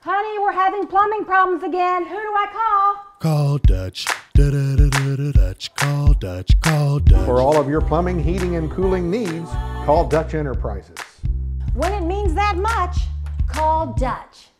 Honey, we're having plumbing problems again. Who do I call? Call Dutch. Dutch. Call Dutch. Call Dutch. For all of your plumbing, heating, and cooling needs, call Dutch Enterprises. When it means that much, call Dutch.